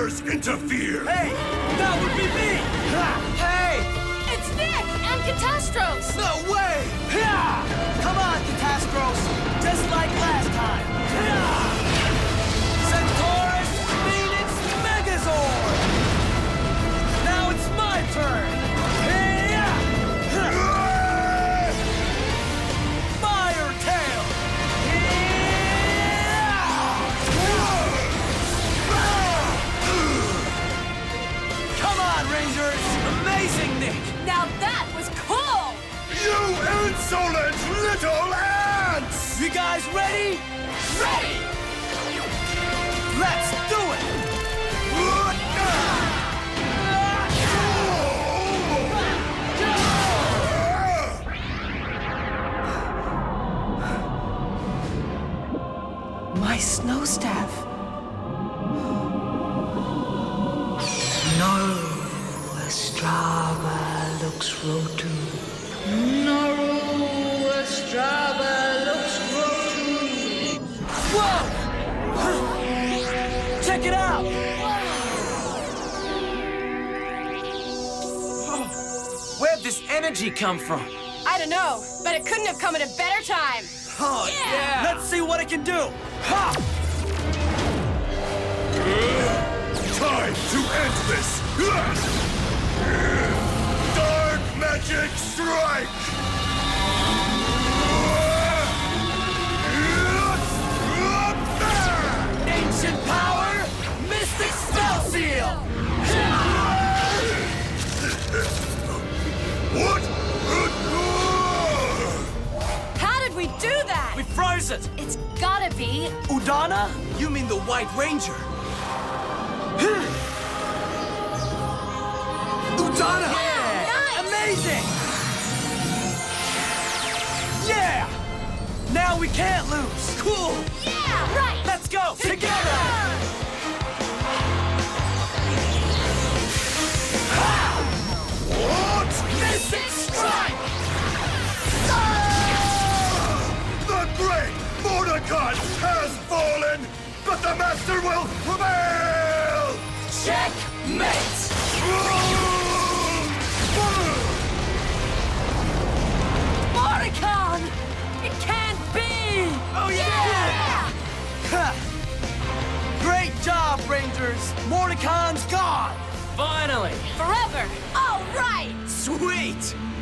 dares interfere? Hey, that would be me! Hey! It's Nick and Catastros! No way! Come on, Catastros! Just like last time! Centaurus Megazord! Now it's my turn! Fire tail! Come on, Rangers! Amazing, Nick! Now that was cool! You insolent little ants! You guys ready? Ready! Let's do it! My snow staff. Naru Estrava looks rotu. Naru Estrava looks rotu. Whoa! Check it out! Where'd this energy come from? I don't know, but it couldn't have come at a better time. Oh, yeah! Let's see what it can do! Ha! Time to end this! Dark Magic Strike! Ancient power, Mystic Spell Seal! What? How did we do that? We froze it! It's gotta be... Udonna? You mean the White Ranger? Udonna! Yeah, nice. Amazing! Yeah! Now we can't lose! Cool! Yeah! Right! Let's go! Together! What? Mystic Strike! The great Morticon has fallen, but the Master will prevail! Checkmate! Morticon! It can't be! Oh, yeah! Ha! Great job, Rangers! Morticon's gone! Finally! Forever! All right! Sweet!